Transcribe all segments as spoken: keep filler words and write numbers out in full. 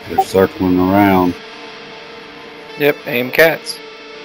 They're circling around. Yep, aim cats.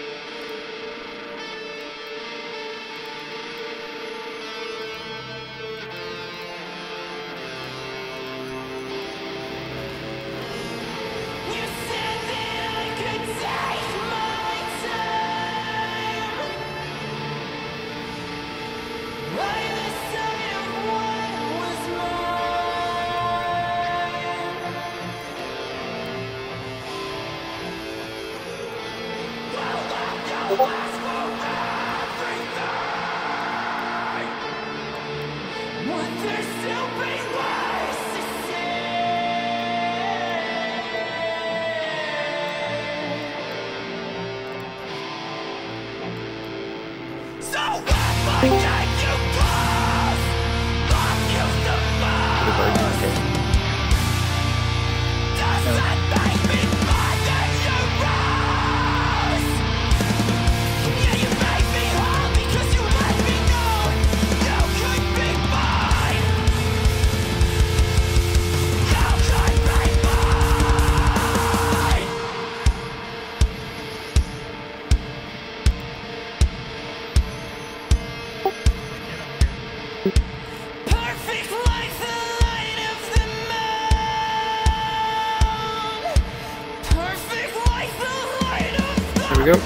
There we go.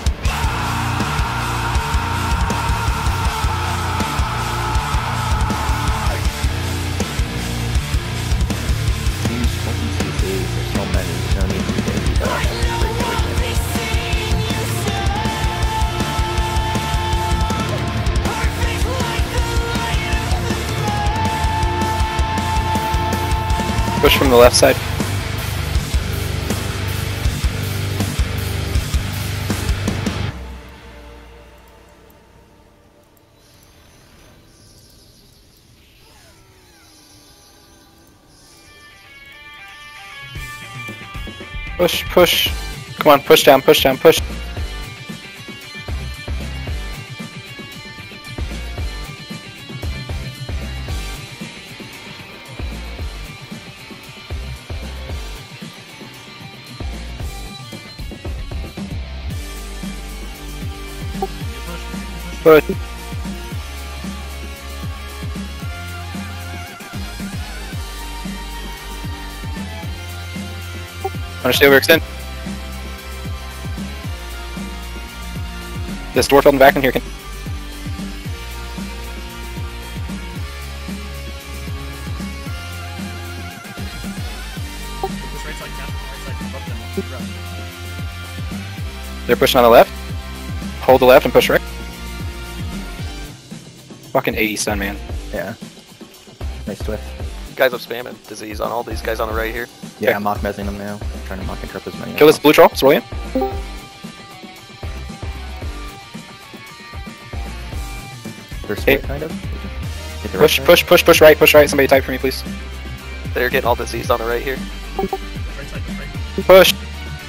These fucking C Cs, there's so many, there's no need to do that. Push from the left side. Push, push. Come on, push down, push down, push. Push. Understay overextend. This dwarf in the back in here can. They're pushing on the left. Hold the left and push right. Fucking eighty stun, man. Yeah. Nice twist. Guys have spamming disease on all these guys on the right here. Yeah, Okay. I'm mock mezzing them now. I'm trying to mock and trip as many. Kill this blue troll, it's rolling. They're split, Okay. kind of. Hit the Push, right push, push, push right, push right. Somebody type for me, please. They're getting all diseased on the right here. Push.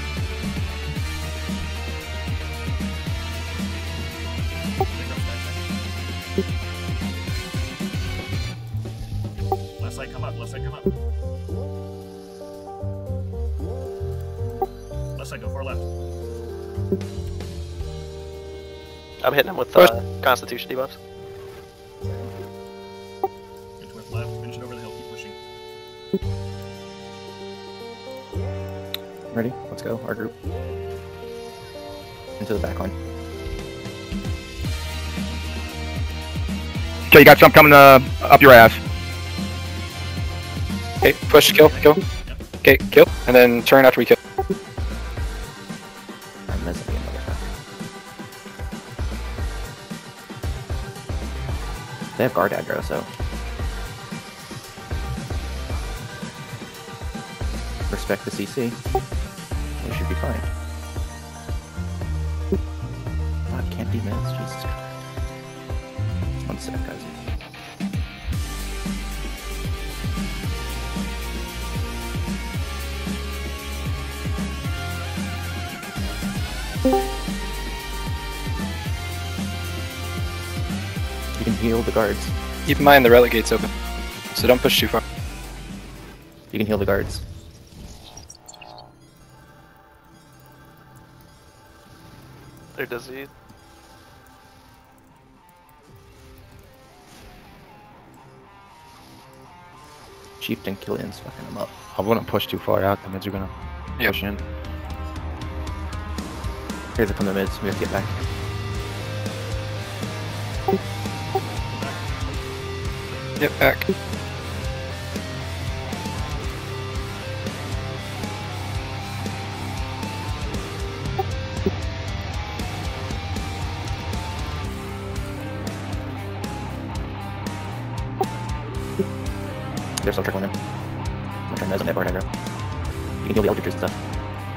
Left side come up, left side come up. Left side go far left. I'm hitting them with uh, Constitution debuffs. Get to my left, finish it over the hill, keep pushing. Ready? Let's go. Our group. Into the back line. Okay, you got something coming uh, up your ass. Okay, push, kill, kill. Okay, kill. And then turn after we kill. I'm mezzing again, motherfucker. They have guard aggro, so. Respect the C C. We should be fine. Oh, it can't be missed. Jesus Christ. One sec, guys. You can heal the guards. Keep in mind the relic gate's open, so don't push too far. You can heal the guards. They're diseased. Chieftain Killian's fucking them up. I wouldn't push too far out. The mids are gonna Yep. push in. Here they come the mids. We have to get back. Get back. They're still trickling in. I'm trying to on that board aggro. You can deal the Eldritch and stuff.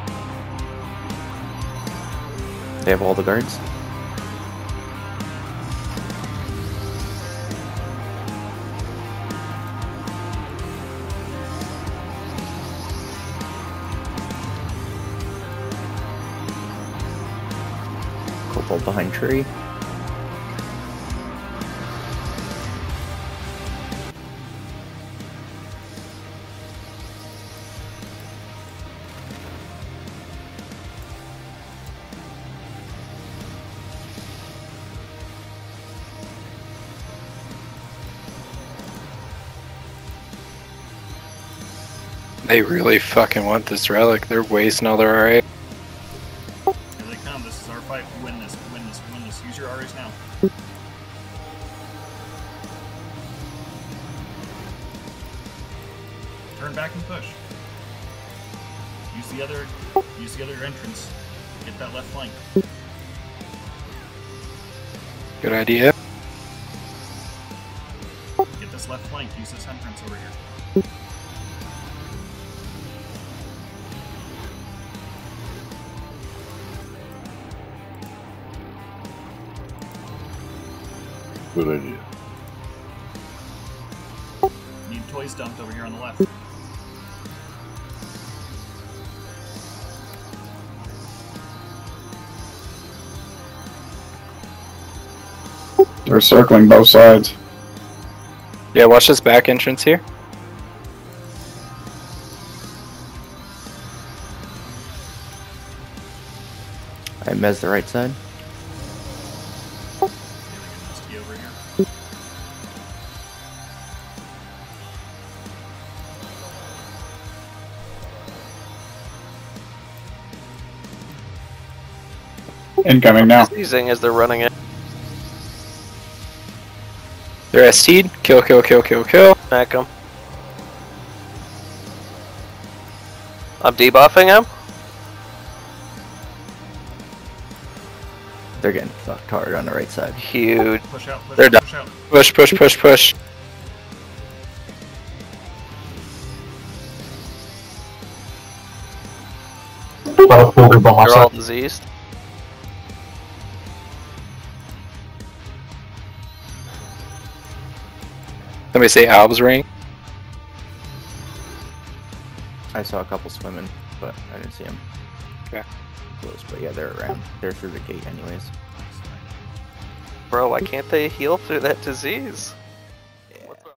They have all the guards. Cobalt behind tree. They really fucking want this relic. They're wasting all their R A. Here they come. This is our fight. Win this. Win this. Win this. Use your R As now. Turn back and push. Use the other. Use the other entrance. Get that left flank. Good idea. Get this left flank. Use this entrance over here. Good idea. Need toys dumped over here on the left. They're circling both sides. Yeah, watch this back entrance here. I mez the right side. Musty over here. Incoming now. Seizing as they're running it. They're S T'd. Kill, kill, kill, kill, kill. Back them. I'm debuffing him. They're getting fucked hard on the right side. Huge. Push out. Push They're out. done. Push out. Push, push, push, push. They're all diseased. Somebody say Alb's ring. I saw a couple swimming, but I didn't see them. Okay. Close, but yeah, they're around. They're through the gate anyways. Bro, why can't they heal through that disease?